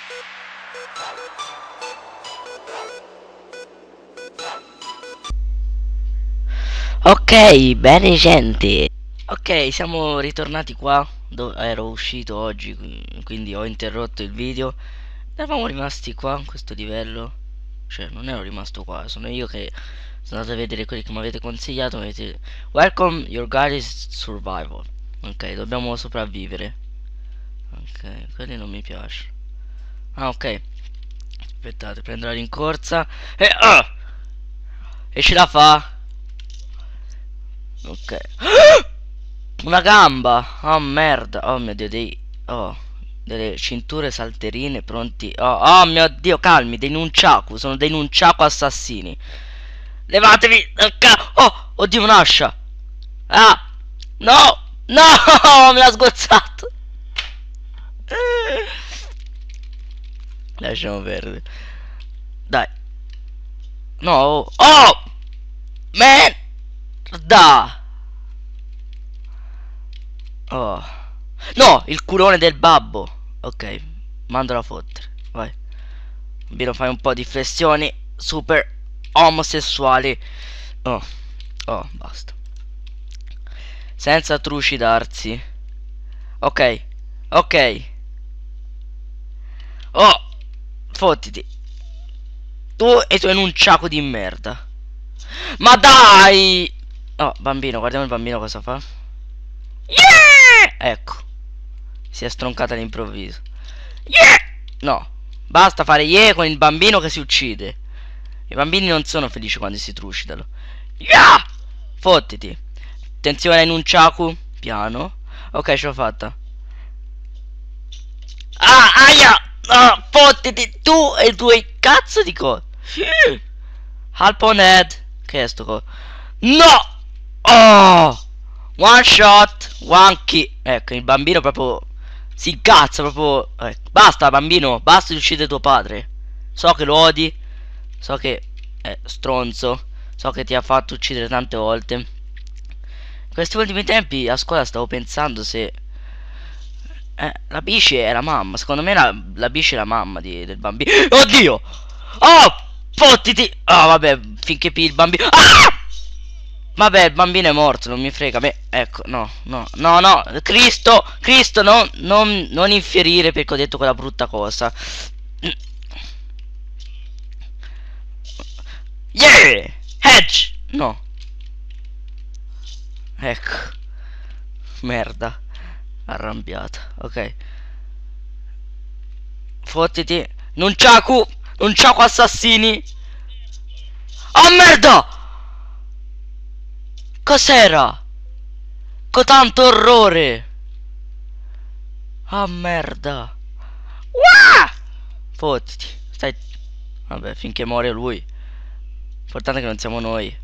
Ok, bene gente. Ok, siamo ritornati qua dove ero uscito oggi, quindi ho interrotto il video. Eravamo rimasti qua in questo livello. Cioè, non ero rimasto qua, sono io che sono andato a vedere quelli che mi avete consigliato. Mi avete... Welcome, your guide is survival. Ok, dobbiamo sopravvivere. Ok, quelli non mi piace. Ah, ok. Aspettate, prendo la rincorsa. E ce la fa. Ok. Una gamba. Oh merda. Oh mio dio, oh, delle cinture salterine pronti. Oh mio dio, calmi, dei nunchaku. Sono dei nunchaku assassini. Levatevi dal Oh, oddio, un'ascia. Ah, no, no, me l'ha sgozzato. Lasciamo perdere. Dai. No. Oh, merda. Oh. No, il culone del babbo. Ok, mandalo a fottere. Vai. Bambino, fai un po' di flessioni super omosessuali. Oh, oh, basta. Senza trucidarsi. Ok, ok. Oh, fottiti. Tu e tu in un ciaco di merda. Ma dai! Oh, bambino, guardiamo il bambino cosa fa. Yeah! Ecco. Si è stroncata all'improvviso. Yeah! No, basta fare yeah con il bambino che si uccide. I bambini non sono felici quando si trucidano. Yeah! Fottiti. Attenzione in un ciacu. Piano. Ok, ce l'ho fatta. Ah, aia! Ah, fottiti tu e i tuoi cazzo di cose. Halponhead. Che è sto co? No! Oh! One shot, one kill. Ecco, il bambino proprio si incazza proprio. Basta bambino, basta di uccidere tuo padre. So che lo odi. So che è stronzo. So che ti ha fatto uccidere tante volte. In questi ultimi tempi a scuola stavo pensando se la bici è la mamma. Secondo me la bici è la mamma del bambino. Oddio! Oh! Fottiti! Ah, vabbè, finché il bambino. Ah! Vabbè, il bambino è morto, non mi frega. Beh, ecco, no, no, no, no. Cristo, Cristo, non infierire perché ho detto quella brutta cosa. Yeah! Hedge! No. Ecco. Merda. Arrabbiata. Ok. Fottiti. Nunchaku! Nunchaku assassini! Oh merda! Cos'era? Con tanto orrore! Ah merda! Uah! Fottiti. Stai. Vabbè, finché muore lui. L'importante è che non siamo noi.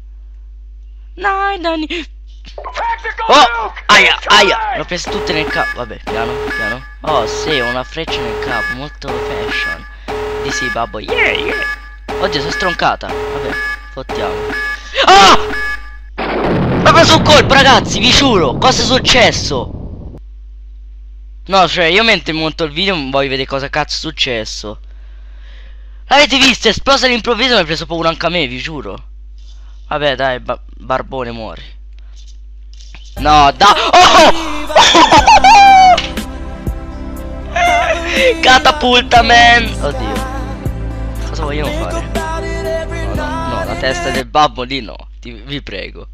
Nani. Oh! Aia, aia! L'ho presa tutte nel capo. Vabbè, piano, piano. Oh, sì, una freccia nel capo. Molto fashion. Di sì, babbo. Yeah, yeah. Oddio, sono stroncata. Vabbè, fottiamo. Ah! Mi ha preso un colpo, ragazzi, vi giuro. Cosa è successo? No, cioè, io mentre monto il video voglio vedere cosa cazzo è successo. L'avete visto? È esplosa all'improvviso e mi ha preso paura anche a me, vi giuro. Vabbè, dai, barbone, muori. No, dai. Oh! Catapulta, man. Oddio. Cosa vogliamo fare? No, no, no, la testa del babbo lì no. Vi prego.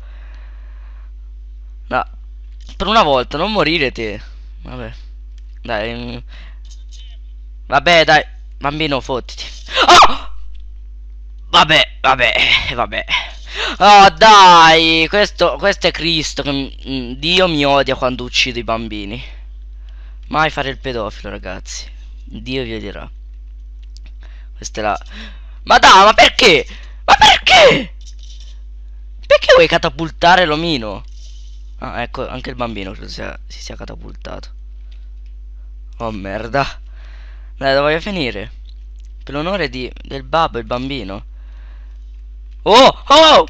No. Per una volta, non morire te. Vabbè. Dai. Vabbè, dai. Bambino, fottiti. Oh! Vabbè, vabbè, vabbè. Oh dai, questo è Cristo che Dio mi odia quando uccido i bambini. Mai fare il pedofilo, ragazzi. Dio vi odierà. Questa è la... Ma dai, ma perché? Ma perché? Perché vuoi catapultare l'omino? Ah, ecco, anche il bambino credo si sia catapultato. Oh merda. Dai, dove voglio finire? Per l'onore del babbo e il bambino. Oh! Oh!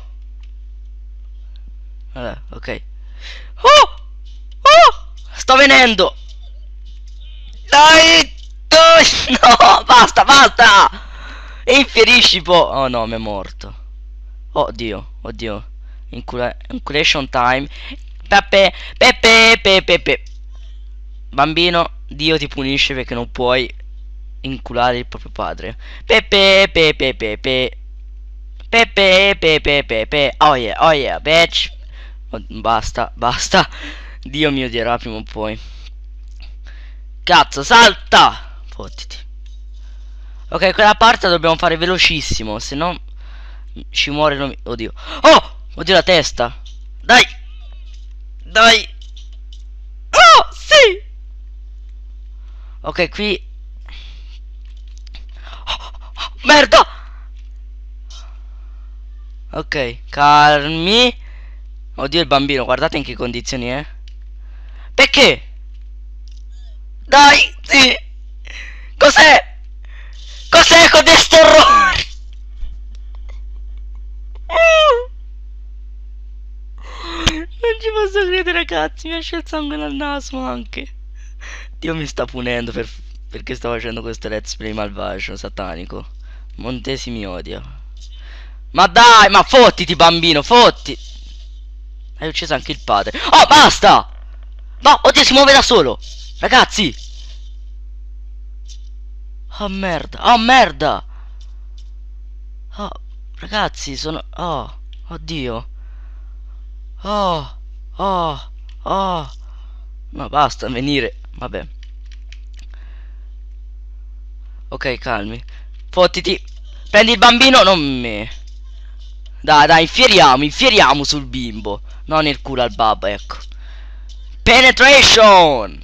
Vabbè, ok. Oh! Oh! Sto venendo! Dai! No, basta, basta! Infierisci Oh no, mi è morto. Oddio, oddio. Inculation time. Peppe, Peppe, Peppe, Peppe. Bambino, Dio ti punisce perché non puoi inculare il proprio padre. Peppe, Peppe, Peppe. Peppe, Peppe, Pepe. Oh yeah, bitch. Basta, basta. Dio mi odierà prima o poi. Cazzo, salta! Fottiti. Ok, quella parte la dobbiamo fare velocissimo, se no ci muore oddio. Oh! Oddio la testa. Dai! Dai! Oh! Sì! Ok, qui. Merda! Ok, calmi. Oddio il bambino, guardate in che condizioni è. Perché? Dai, sì. Cos'è? Cos'è con questo orrore? Non ci posso credere, ragazzi, mi esce il sangue dal naso anche. Dio mi sta punendo perché sto facendo questo let's play malvagio, satanico. Montesi mi odia. Ma dai, ma fottiti bambino, fotti. Hai ucciso anche il padre. Oh, basta! No, oddio, si muove da solo. Ragazzi. Oh, merda. Oh, merda. Oh, ragazzi, sono... Oh, oddio. Oh, oh, oh. No, basta venire. Vabbè. Ok, calmi. Fottiti. Prendi il bambino, non me. Dai, dai, infieriamo sul bimbo. Non il culo al babbo, ecco. Penetration!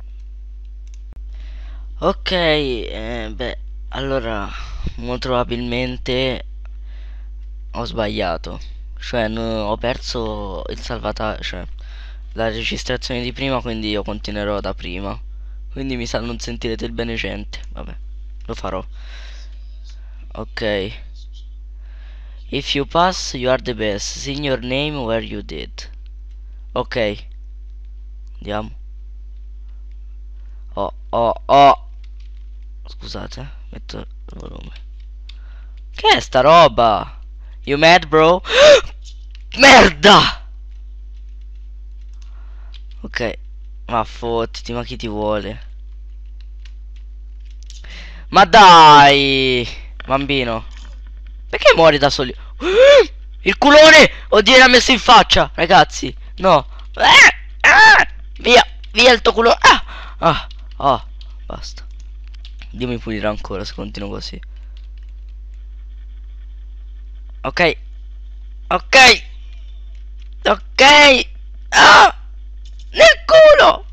Ok, beh, allora, molto probabilmente ho sbagliato. Cioè, ho perso il salvataggio, cioè, la registrazione di prima, quindi io continuerò da prima. Quindi mi sa non sentirete il benecente. Vabbè, lo farò. Ok. If you pass, you are the best. Sign your name where you did. Ok. Andiamo. Oh. Scusate, metto il volume. Che è sta roba? You mad, bro? Merda! Ok. Ma fottiti, ma chi ti vuole? Ma dai! Bambino. Perché muori da soli? Il culone! Oddio, l'ha messo in faccia, ragazzi. No. Via, via il tuo culone. Basta. Dio mi punirà ancora se continuo così. Ok. Ok. Ok. Ah! Nel culo!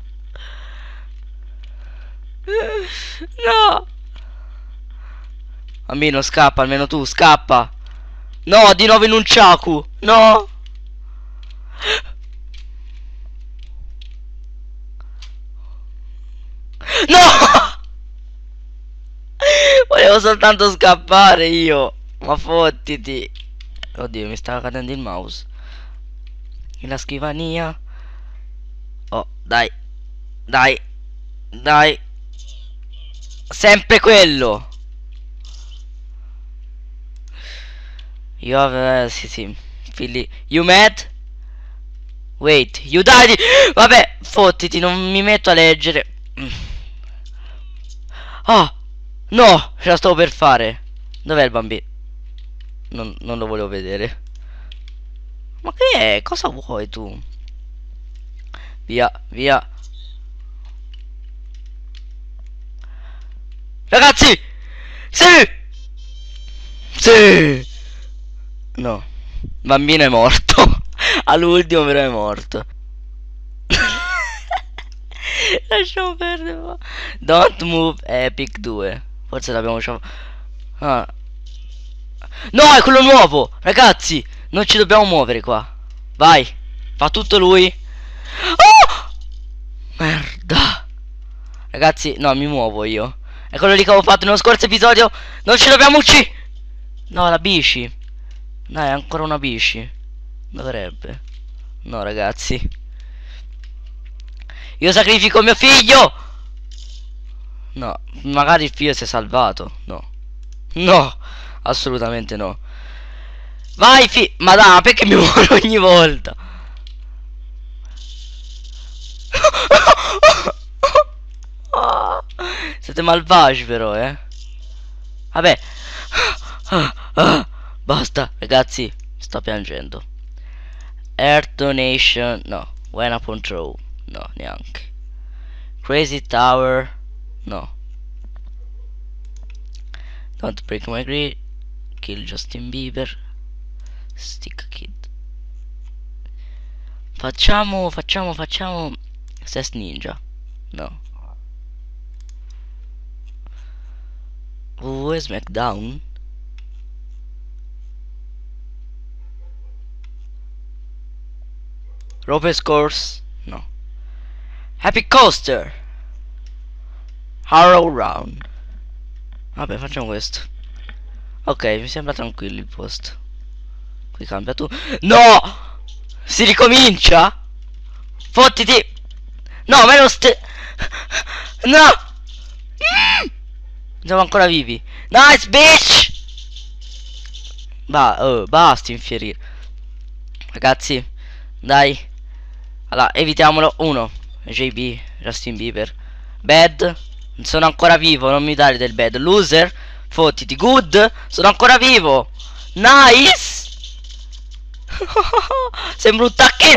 No! Bambino, scappa, almeno tu, scappa! No, di nuovo in un ciacu! No! No! Volevo soltanto scappare io! Ma fottiti! Oddio, mi stava cadendo il mouse. Nella scrivania. Oh, dai. Dai. Dai. Sempre quello. You have... sì. Fili... You mad? Wait. You died. Vabbè, fottiti, non mi metto a leggere. Oh. No, ce la stavo per fare. Dov'è il bambino? Non lo volevo vedere. Ma che è? Cosa vuoi tu? Via, via. Ragazzi! Sì! Sì! No. Il bambino è morto. All'ultimo però è morto. Lasciamo perdere. Don't move Epic 2. Forse l'abbiamo già... Ah. No, è quello nuovo! Ragazzi, non ci dobbiamo muovere qua. Vai. Fa tutto lui. Oh! Merda. Ragazzi, no, mi muovo io. È quello lì che avevo fatto nello scorso episodio. Non ci dobbiamo uccidere. No, la bici. Dai, ancora una bici. Dovrebbe. No, ragazzi. Io sacrifico mio figlio. No, magari il figlio si è salvato. No. No, assolutamente no. Vai ma dai, perché mi muoio ogni volta? Siete malvagi però, eh. Vabbè. Basta, ragazzi. Sto piangendo. Earth Donation. No. When upon throw. No, neanche. Crazy Tower. No. Don't break my green. Kill Justin Bieber. Stick Kid. Facciamo Sest Ninja. No. WWE SmackDown. Rope Course. No. Happy Coaster. Harrow Round. Vabbè, facciamo questo. Ok, mi sembra tranquillo il posto. Qui cambia tu. No! Si ricomincia? Fottiti! No, ma è lo No! Siamo ancora vivi. Nice, bitch! Basta infierire. Ragazzi, dai. Allora, evitiamolo. 1. JB, Justin Bieber. Bad. Sono ancora vivo, non mi dare del bad. Loser. Fottiti. Good. Sono ancora vivo. Nice. Sembra un tacchino.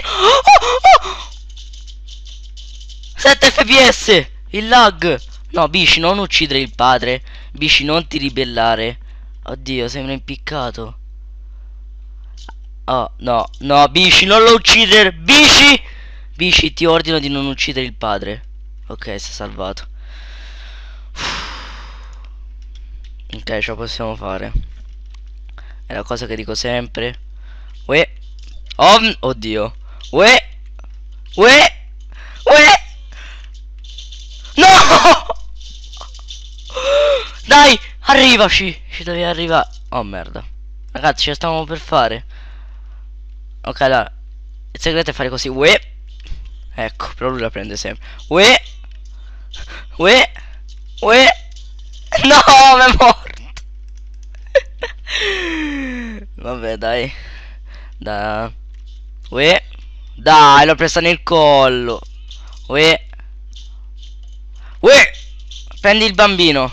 7 fps. Il lag. No, Bici, non uccidere il padre. Bici, non ti ribellare. Oddio, sembra impiccato. Oh, no, no, Bici, non lo uccidere. Bici. Bici, ti ordino di non uccidere il padre. Ok, si è salvato. Ok, ce la possiamo fare. È la cosa che dico sempre. Uè. Oddio. Uè. Uè. Uè. No. Dai, arrivaci. Ci devi arrivare. Oh merda. Ragazzi, ce la stavamo per fare. Ok, allora. Il segreto è fare così. Uè. Ecco, però lui la prende sempre. Uè. Uè. Uè. No, mi è morto. Vabbè, dai. Uè. Dai, l'ho presa nel collo. Uè. Uè. Prendi il bambino.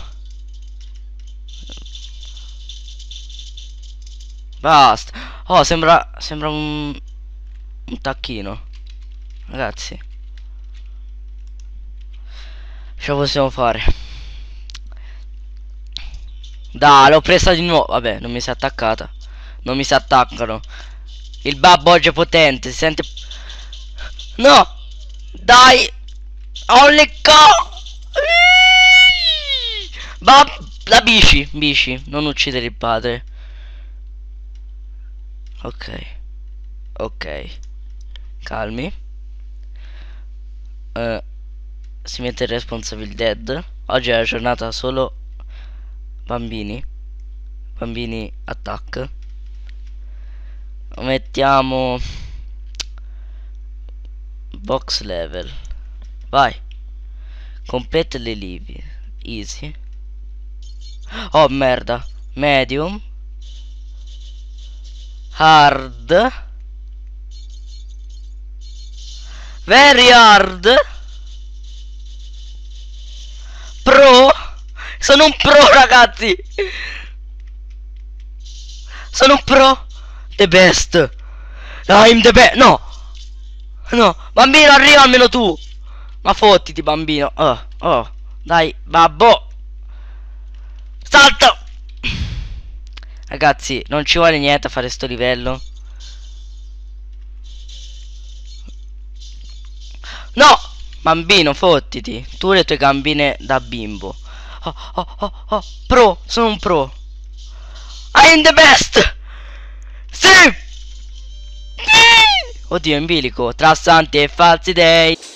Basta. Oh, sembra un tacchino. Ragazzi, ce la possiamo fare. Dai, l'ho presa di nuovo. Vabbè, non mi si è attaccata. Non mi si attaccano. Il babbo oggi è potente. Si sente. No. Dai. Only go. La bici. Bici. Non uccidere il padre. Ok. Ok. Calmi. Si mette il responsible dead. Oggi è la giornata solo bambini. Bambini attack. Mettiamo box level. Vai. Complete le livi. Easy. Oh merda. Medium. Hard. Very hard. Pro. Sono un pro, ragazzi. Sono un pro. The best. I'm the best. No. No. Bambino, arriva almeno tu. Ma fottiti, bambino. Oh. Dai, babbo. Salta. Ragazzi, non ci vuole niente a fare sto livello. No. Bambino, fottiti. Tu le tue gambine da bimbo. Oh. Pro. Sono un pro. I'm the best. Sì. Oddio, in bilico. Tra santi e falsi dei.